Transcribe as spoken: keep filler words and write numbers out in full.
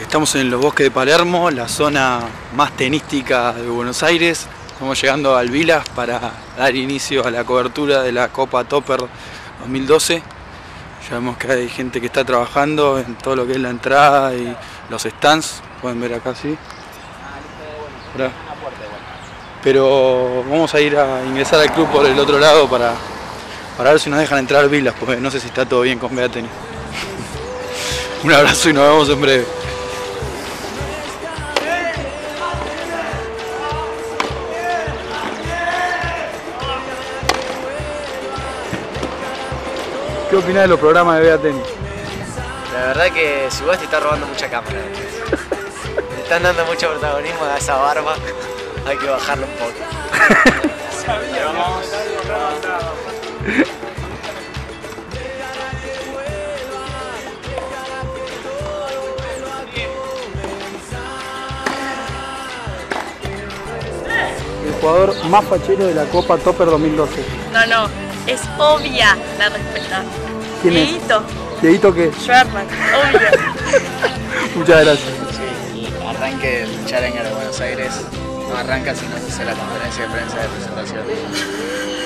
Estamos en los bosques de Palermo, la zona más tenística de Buenos Aires. Estamos llegando al Vilas para dar inicio a la cobertura de la Copa Topper dos mil doce. Ya vemos que hay gente que está trabajando en todo lo que es la entrada y los stands. Pueden ver acá, sí. Pero vamos a ir a ingresar al club por el otro lado para, para ver si nos dejan entrar al Vilas, porque no sé si está todo bien con Beatenis. Un abrazo y nos vemos en breve. ¿Qué opinás de los programas de Beatenis? La verdad que su voz te está robando mucha cámara. Le están dando mucho protagonismo a esa barba. Hay que bajarlo un poco. El jugador más fachero de la Copa Topper dos mil doce. No, no, es obvia la respuesta. ¿Quién es? Dieguito. ¿Dieguito qué? Schwertman, obvio. Muchas gracias. Sí, el arranque del Challenger de Buenos Aires no arranca si no se hace la conferencia de prensa de presentación.